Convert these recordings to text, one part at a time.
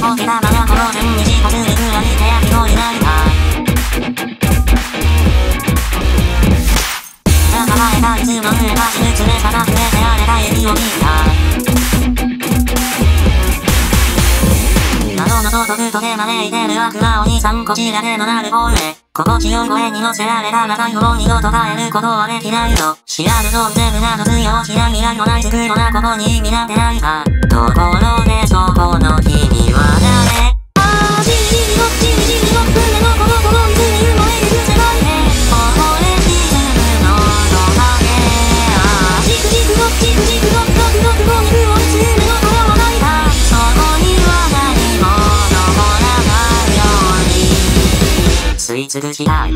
ぼけたままこの順にしかするくらい手焼きのいないか。仲間へたいつの上が死ぬ連れ定めてやれた指を見た。謎の道徳とで招いてる悪魔鬼さんこちらでのなる方へ。心地よい声に乗せられた長い方を二度と変えることはできないの。知らぬ存ぜぬなど通用しない未来のない作るなここに意味なんてないか。ところでそこの君は誰？ああ、じりじりのじりじりの船のこのこの水に埋もれる世界へ。こぼれ沈むのどかけ。ああ、じくじくのじくじくのろくろくの肉をいつ夢のからはないか。そこには何も残らないように吸い尽くしたい。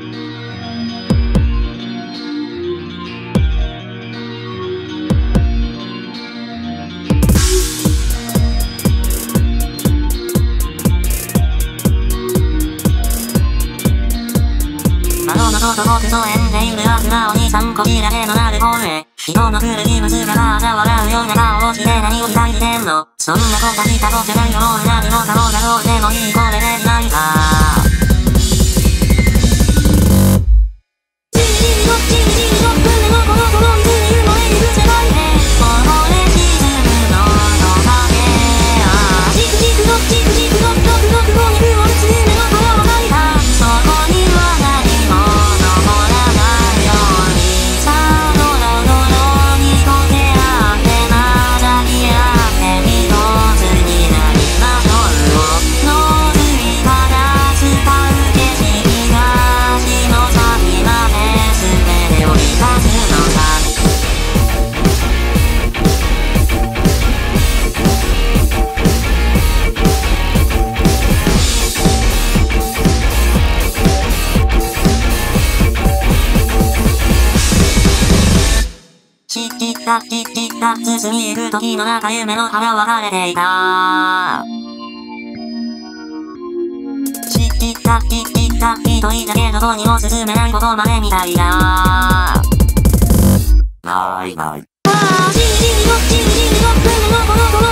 窓の外をクソ演でいる悪魔鬼さんこちらでのなる方へ。人の古い娘が嘲笑うような顔をして何を期待してんの。そんなことしたことじゃないよもう何もかもがどうでもいいこれでいないか。じりじりのじりじりの船のこのこの水に埋もれる世界へ。こぼれ沈むのどかけ。ああ、じくじくのじくじくのろくろくの肉をいつ夢のからはないか。そこには何も残らないように。さあドロドロに溶け合って混ざり合って一つになりましょう。ノーズにから伝う景色が足の先まで全てを満たすのさ。チッチッタチッチッタ進みゆく時の中夢の腹は晴れていた。チッチッタチッチッタ一人だけどこにも進めないことまでみたいだ。ないない。ああ、じりじりのじりじりの船のこのこの